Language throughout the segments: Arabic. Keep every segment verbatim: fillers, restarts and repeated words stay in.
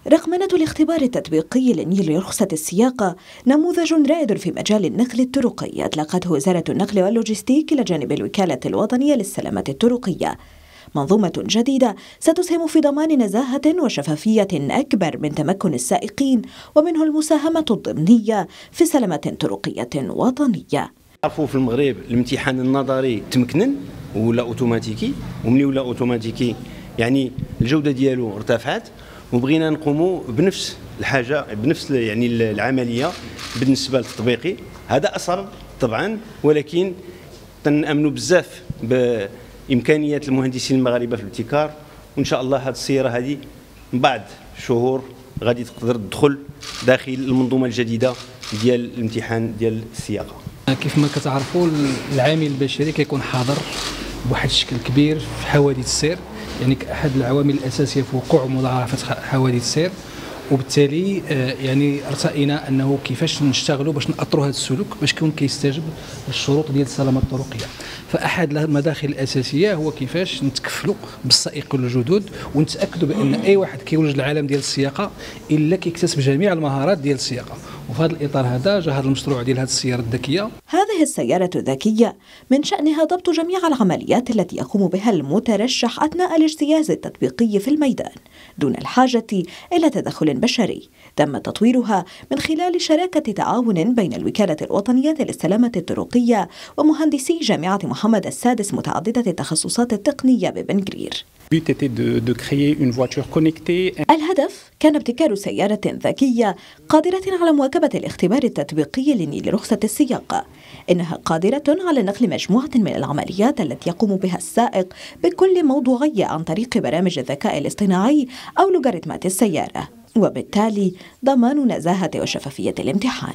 رقمنة الاختبار التطبيقي للنيل لرخصة السياقة نموذج رائد في مجال النقل الطرقي أطلقته وزارة النقل واللوجستيك إلى جانب الوكالة الوطنية للسلامة الطرقية. منظومة جديدة ستسهم في ضمان نزاهة وشفافية أكبر من تمكن السائقين ومنه المساهمة الضمنية في سلامة طرقية وطنية. عرفوا في المغرب الامتحان النظري تمكنن ولا اوتوماتيكي، وملي ولا اوتوماتيكي يعني الجودة ديالو ارتفعت، وبغينا نقوموا بنفس الحاجة بنفس يعني العملية بالنسبة للتطبيقي. هذا أصعب طبعا، ولكن تنأمنوا بزاف بإمكانيات المهندسين المغاربة في الابتكار، وإن شاء الله هذه السيارة هذه من بعد شهور غادي تقدر تدخل داخل المنظومة الجديدة ديال الامتحان ديال السياقة. كيف ما كتعرفوا العامل البشري كيكون حاضر بواحد الشكل كبير في حوادث السير، يعني كأحد العوامل الأساسية في وقوع ومضاعفة حوادث السير، وبالتالي يعني ارتئينا انه كيفاش نشتغلوا باش ناطروا هذا السلوك باش يكون كيستجب للشروط ديال السلامه الطرقيه. فاحد المداخل الاساسيه هو كيفاش نتكفلوا بالسائقين الجدد ونتاكدوا بان اي واحد كيولج العالم ديال السياقه الا كيكتسب جميع المهارات ديال السياقه. وفي هذا الاطار هذا جا هذا المشروع ديال هذه السياره الذكيه. هذه السياره الذكيه من شانها ضبط جميع العمليات التي يقوم بها المترشح اثناء الاجتياز التطبيقي في الميدان دون الحاجه الى تدخل بشري. تم تطويرها من خلال شراكة تعاون بين الوكالة الوطنية للسلامة الطرقية ومهندسي جامعة محمد السادس متعددة التخصصات التقنية ببن قرير. الهدف كان ابتكار سيارة ذكية قادرة على مواكبة الاختبار التطبيقي لنيل رخصة السياقة. إنها قادرة على نقل مجموعة من العمليات التي يقوم بها السائق بكل موضوعية عن طريق برامج الذكاء الاصطناعي أو لوغاريتمات السيارة، وبالتالي ضمان نزاهة وشفافية الامتحان.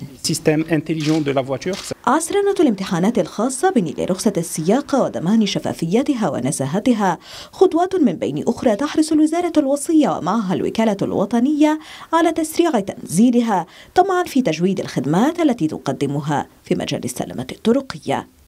عصرنة الامتحانات الخاصة بنيل رخصة السياقة وضمان شفافيتها ونزاهتها خطوات من بين أخرى تحرص الوزارة الوصية ومعها الوكالة الوطنية على تسريع تنزيلها طمعا في تجويد الخدمات التي تقدمها في مجال السلامة الطرقية.